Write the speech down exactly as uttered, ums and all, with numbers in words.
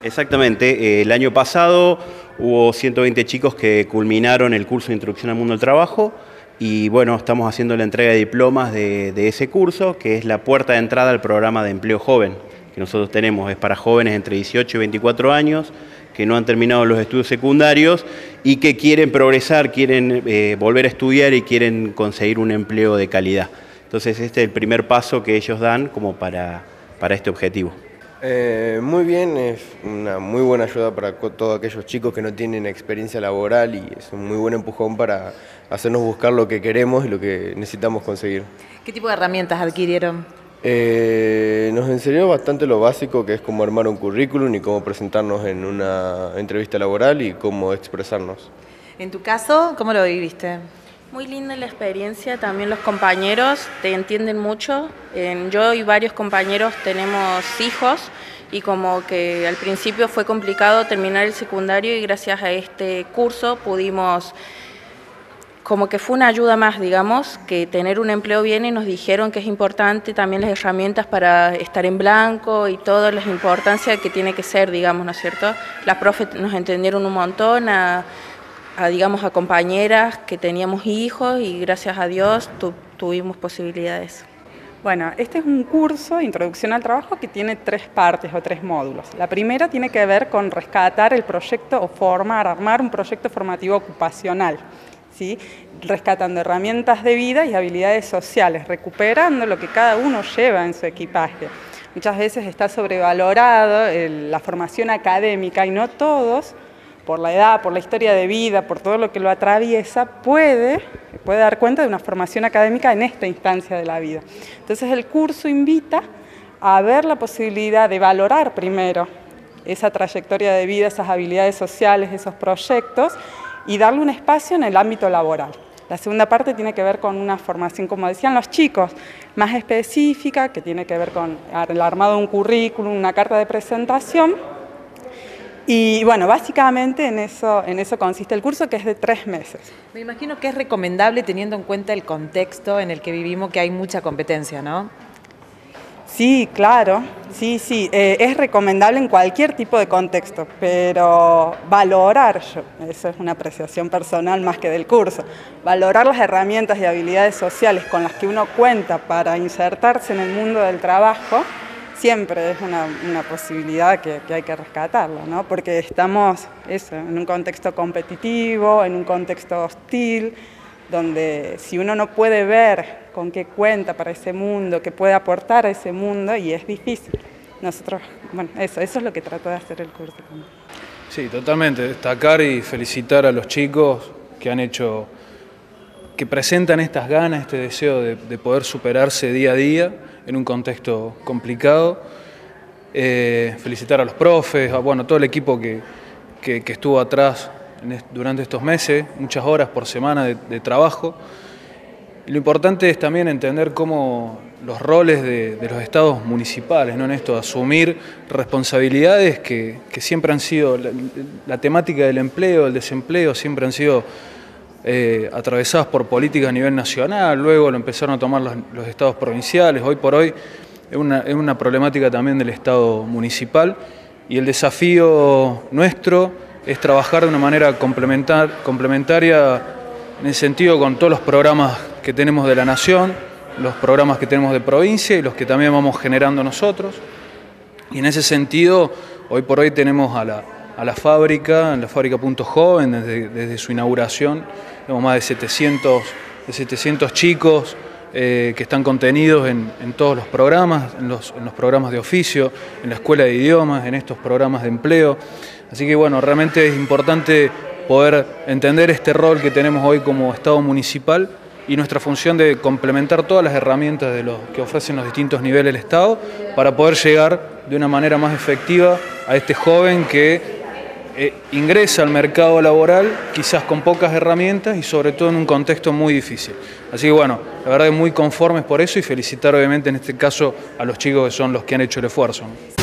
Exactamente, el año pasado hubo ciento veinte chicos que culminaron el curso de Introducción al Mundo del Trabajo y bueno, estamos haciendo la entrega de diplomas de, de ese curso, que es la puerta de entrada al programa de empleo joven que nosotros tenemos. Es para jóvenes entre dieciocho y veinticuatro años que no han terminado los estudios secundarios y que quieren progresar, quieren eh, volver a estudiar y quieren conseguir un empleo de calidad. Entonces este es el primer paso que ellos dan como para, para este objetivo. Eh, muy bien, es una muy buena ayuda para todos aquellos chicos que no tienen experiencia laboral y es un muy buen empujón para hacernos buscar lo que queremos y lo que necesitamos conseguir. ¿Qué tipo de herramientas adquirieron? Eh, nos enseñó bastante lo básico, que es cómo armar un currículum y cómo presentarnos en una entrevista laboral y cómo expresarnos. En tu caso, ¿cómo lo viviste? Muy linda la experiencia, también los compañeros te entienden mucho. Yo y varios compañeros tenemos hijos y como que al principio fue complicado terminar el secundario y gracias a este curso pudimos, como que fue una ayuda más, digamos, que tener un empleo bien y nos dijeron que es importante también las herramientas para estar en blanco y toda la importancia que tiene que ser, digamos, ¿no es cierto? Las profes nos entendieron un montón, a, a digamos, a compañeras que teníamos hijos y gracias a Dios tu, tuvimos posibilidades. Bueno, este es un curso de Introducción al Trabajo que tiene tres partes o tres módulos. La primera tiene que ver con rescatar el proyecto o formar, armar un proyecto formativo ocupacional, ¿sí? Rescatando herramientas de vida y habilidades sociales, recuperando lo que cada uno lleva en su equipaje. Muchas veces está sobrevalorado el, la formación académica y no todos, por la edad, por la historia de vida, por todo lo que lo atraviesa, puede, puede dar cuenta de una formación académica en esta instancia de la vida. Entonces el curso invita a ver la posibilidad de valorar primero esa trayectoria de vida, esas habilidades sociales, esos proyectos, y darle un espacio en el ámbito laboral. La segunda parte tiene que ver con una formación, como decían los chicos, más específica, que tiene que ver con el armado de un currículum, una carta de presentación. Y bueno, básicamente en eso, en eso consiste el curso, que es de tres meses. Me imagino que es recomendable teniendo en cuenta el contexto en el que vivimos, que hay mucha competencia, ¿no? Sí, claro, sí, sí, eh, es recomendable en cualquier tipo de contexto, pero valorar, yo, eso es una apreciación personal más que del curso, valorar las herramientas y habilidades sociales con las que uno cuenta para insertarse en el mundo del trabajo, siempre es una, una posibilidad que, que hay que rescatarla, ¿no? Porque estamos eso, en un contexto competitivo, en un contexto hostil, donde si uno no puede ver con qué cuenta para ese mundo, qué puede aportar a ese mundo, y es difícil. Nosotros, bueno, eso, eso es lo que trató de hacer el curso. Sí, totalmente, destacar y felicitar a los chicos que han hecho, que presentan estas ganas, este deseo de, de poder superarse día a día en un contexto complicado. Eh, felicitar a los profes, a bueno, todo el equipo que, que, que estuvo atrás durante estos meses, muchas horas por semana de, de trabajo. Y lo importante es también entender cómo los roles de, de los estados municipales, ¿no? En esto, asumir responsabilidades que, que siempre han sido, la, la temática del empleo, el desempleo, siempre han sido eh, atravesadas por políticas a nivel nacional, luego lo empezaron a tomar los, los estados provinciales, hoy por hoy es una, es una problemática también del estado municipal, y el desafío nuestro es trabajar de una manera complementar, complementaria en el sentido con todos los programas que tenemos de la Nación, los programas que tenemos de provincia y los que también vamos generando nosotros. Y en ese sentido, hoy por hoy tenemos a la, a la fábrica, la fábrica Punto Joven, desde, desde su inauguración, tenemos más de setecientos, de setecientos chicos eh, que están contenidos en, en todos los programas, en los, en los programas de oficio, en la escuela de idiomas, en estos programas de empleo. Así que bueno, realmente es importante poder entender este rol que tenemos hoy como Estado municipal y nuestra función de complementar todas las herramientas de los que ofrecen los distintos niveles del Estado para poder llegar de una manera más efectiva a este joven que eh, ingresa al mercado laboral quizás con pocas herramientas y sobre todo en un contexto muy difícil. Así que bueno, la verdad es muy conformes por eso y felicitar obviamente en este caso a los chicos que son los que han hecho el esfuerzo, ¿no?